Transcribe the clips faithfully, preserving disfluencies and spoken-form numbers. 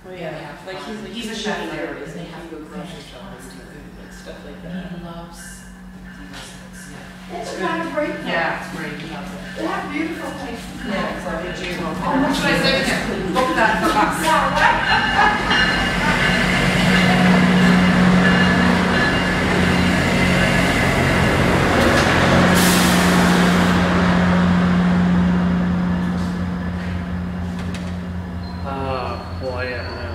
Oh yeah, like he's like he's a chef there, and and they have to go grocery yeah, shopping and constantly. like stuff like that. He loves divas, yeah. It's a kind of great. Yeah, it's great, he loves it. They have beautiful places. Yeah, so did you. Oh, What should I say to him? Book that for us. Yeah, right? Ah, quiet now.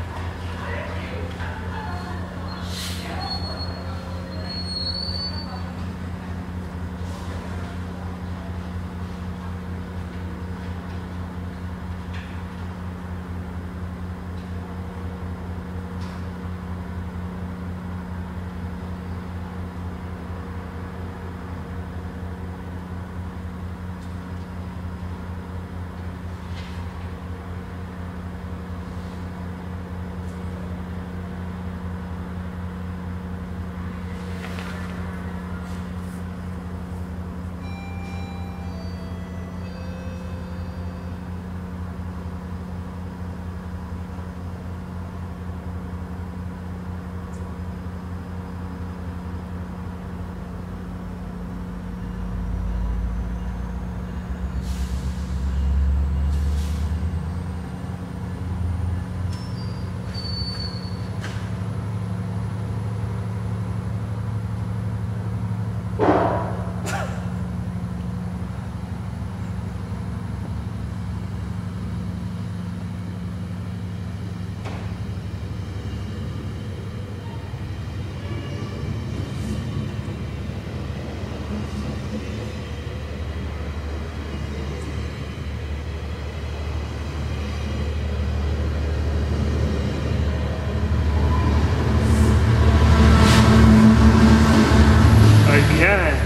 Again.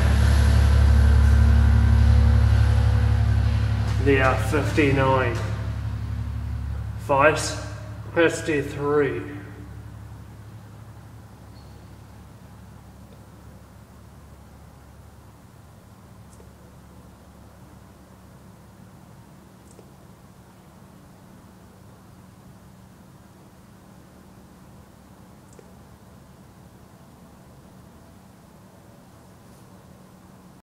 The F fifty-nine. Vice fifty-three.